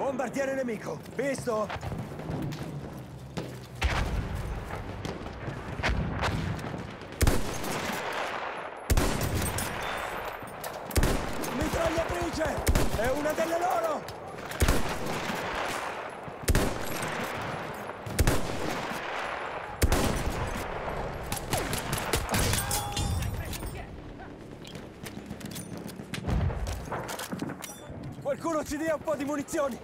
Bombardiere nemico, visto? Mitragliatrice! È una delle loro! Qualcuno ci dia un po' di munizioni!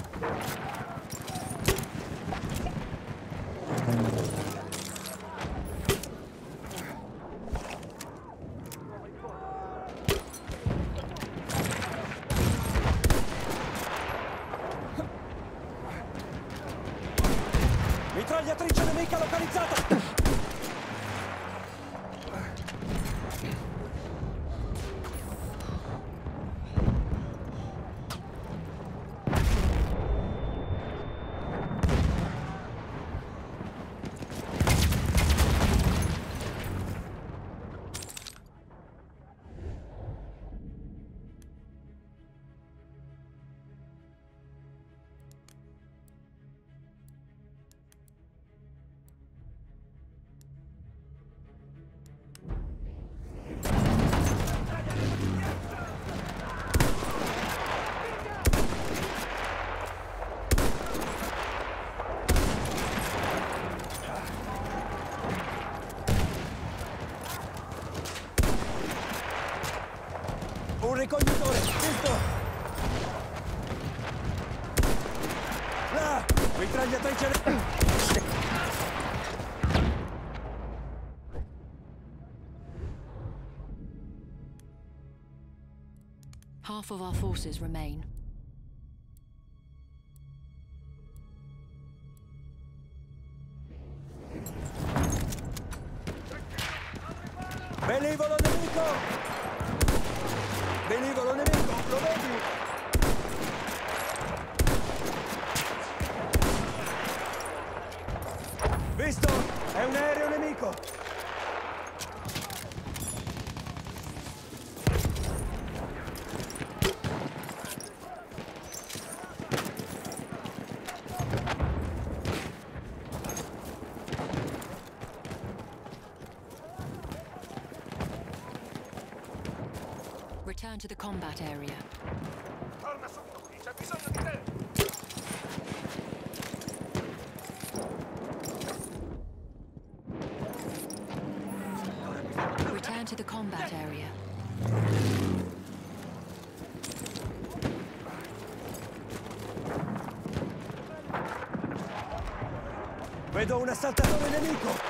Mitragliatrice nemica localizzata! Un ricognitore, visto? Là! Mitragliatrice... Half of our forces remain. Velivolo nemico! Velivolo nemico, lo vedi? Visto? È un aereo nemico! Return to the combat area. Torna subito qui, c'è bisogno di te! Return to the combat area. Vedo un assaltatore nemico!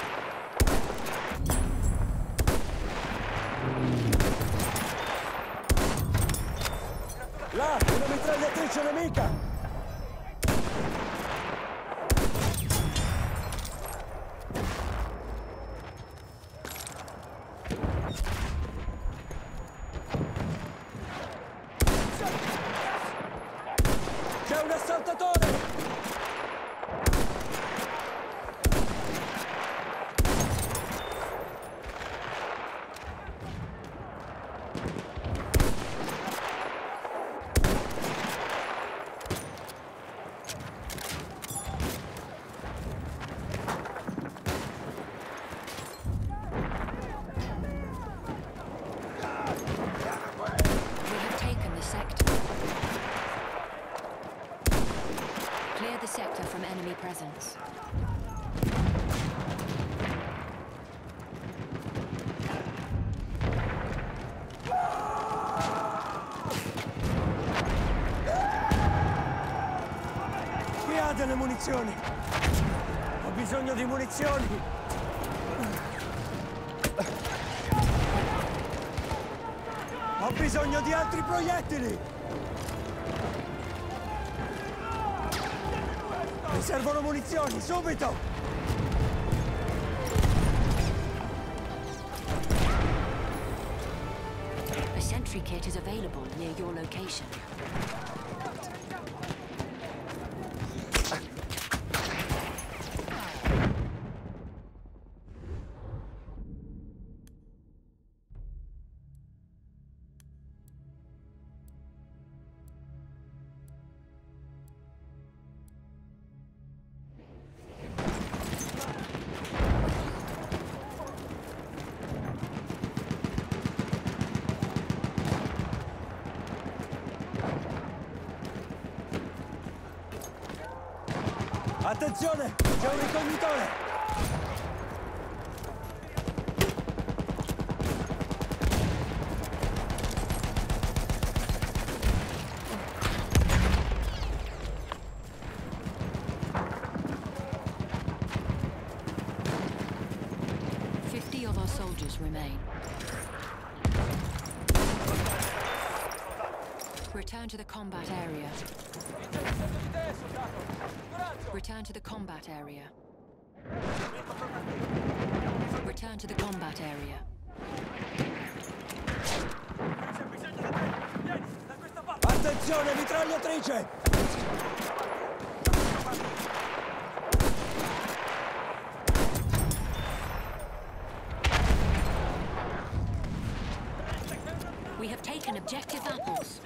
Là, una mitragliatrice nemica! C'è un assaltatore! Clear the sector from enemy presence. Chi ha delle munizioni? Ho bisogno di munizioni! Ho bisogno di altri proiettili! Mi servono munizioni, subito! A sentry kit is available near your location. Attenzione! C'è un ricognitore! Of our soldiers remain. Return to the combat area. Return to the combat area. Return to the combat area. Attenzione, mitragliatrice! We have taken objective apples.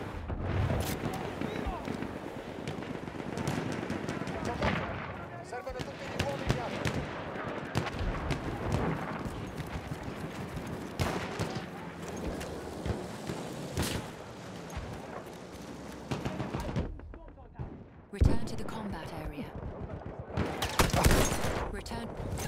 Servono tutti gli uomini altri. Return to the combat area. Return.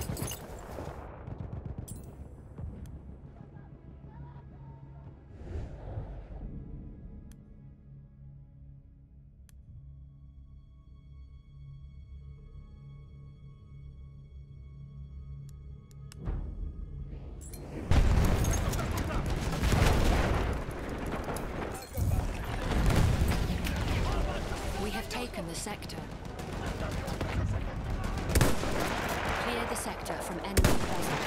We have taken the sector. Clear the sector from enemy presence.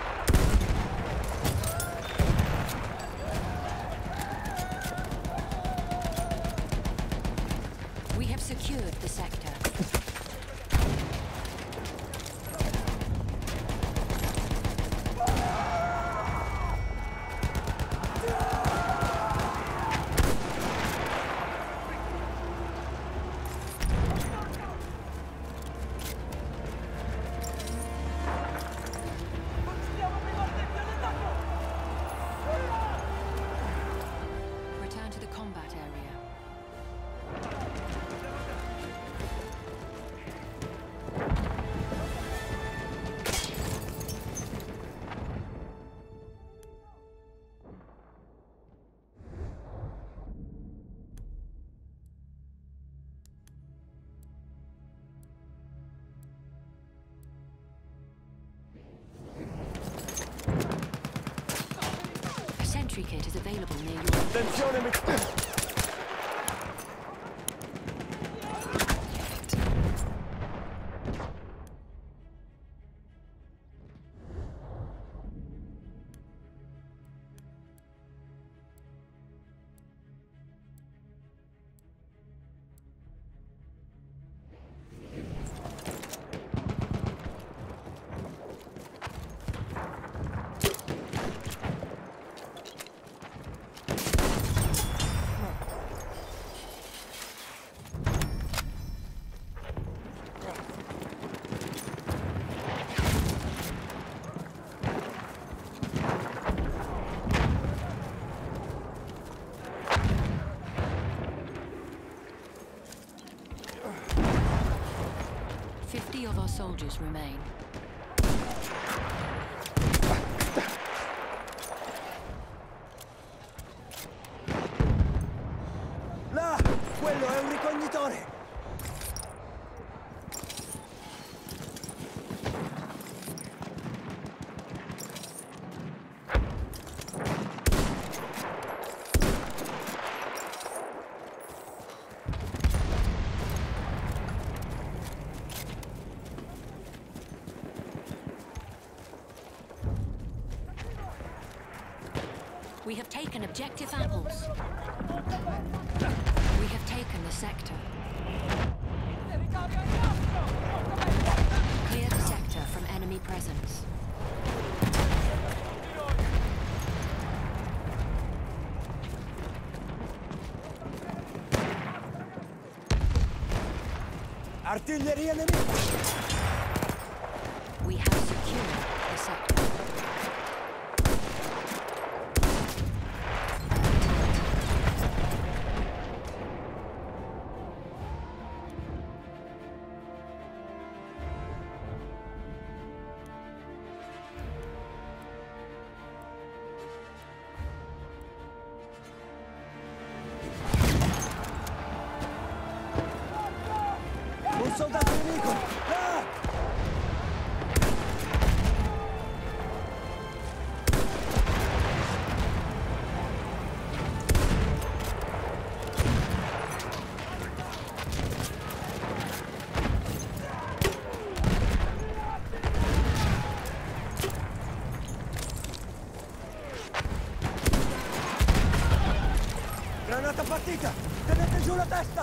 We have secured the sector. Return to the combat area. A sentry kit is available near your... Attenzione, Of our soldiers remain. Là! Quello è un ricognitore! We have taken objective apples. We have taken the sector. Clear the sector from enemy presence. Artiglieria nemica! We have secured the sector. soldato nemico! Là! Granata partita! Tenete giù la testa!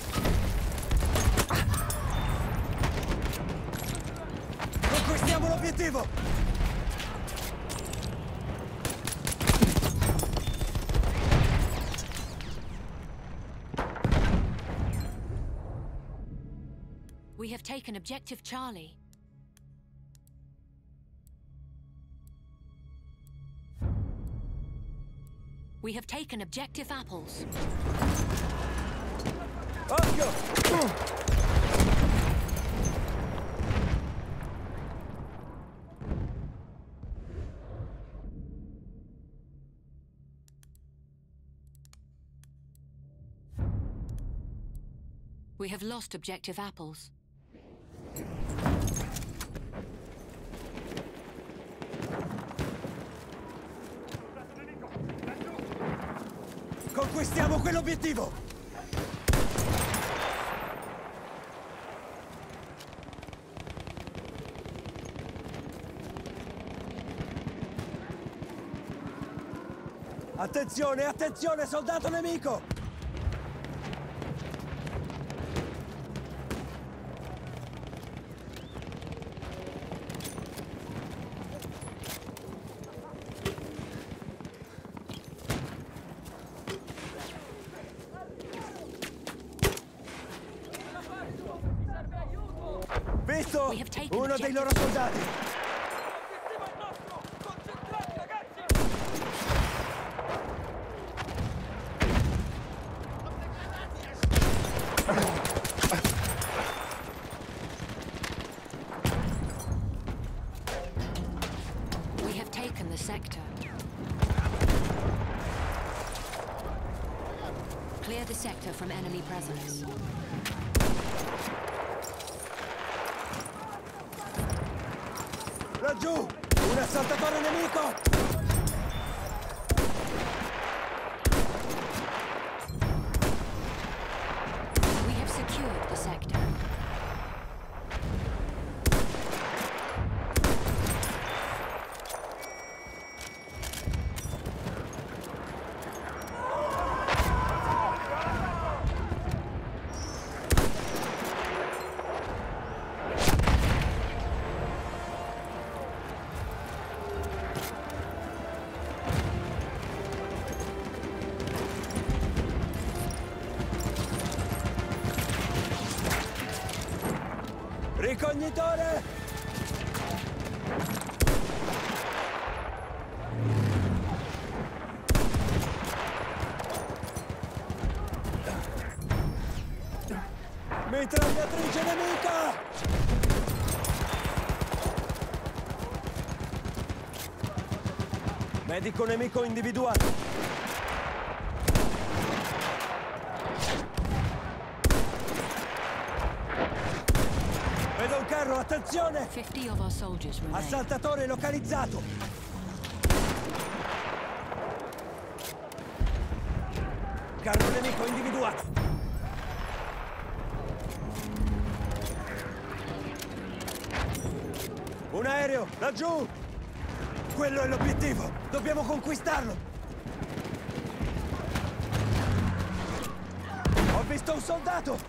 Conquistiamo l'obiettivo! We have taken objective Charlie. We have taken objective apples. Occhio! We have lost objective apples. Conquistiamo quell'obiettivo! Attenzione, attenzione, soldato nemico! Visto? Uno dei loro soldati! We have taken the sector. Clear the sector from enemy presence. Laggiù! Un assaltatore nemico! We have secured the sector. Ricognitore! Mitragliatrice nemica! Medico nemico individuato! Vedo un carro, attenzione! 50 of our soldiers remain. Assaltatore localizzato! Carro nemico individuato! Un aereo, laggiù! Quello è l'obiettivo! Dobbiamo conquistarlo! Ho visto un soldato!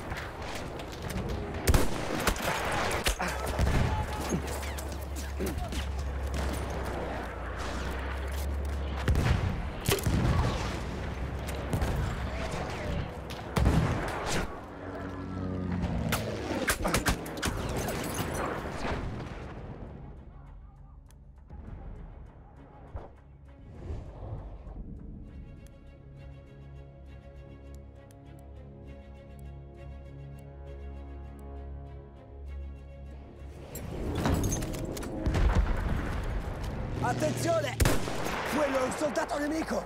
Attenzione! Quello è un soldato nemico!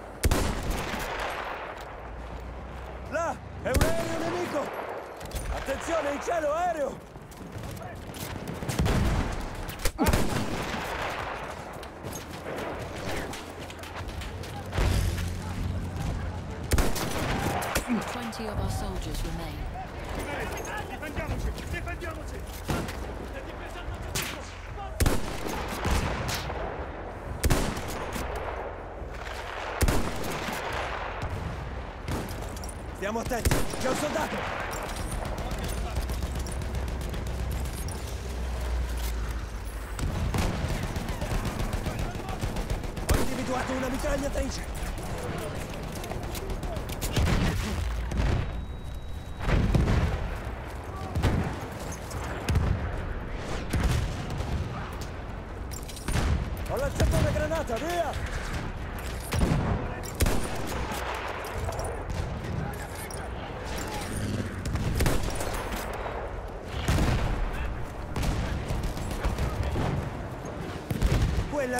Là! È un aereo nemico! Attenzione, in cielo, aereo! Twenty of our soldiers remain. Difendiamoci! Difendiamoci! Stiamo attenti, c'è un soldato! Ho individuato una mitragliatrice! Ho lanciato una granata, via! Quella...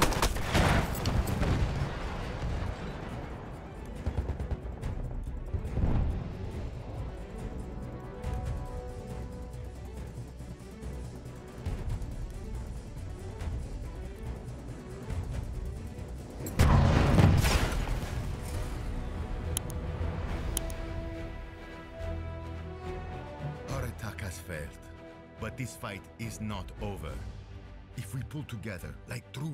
Our attack has failed, but this fight is not over. If we pull together like true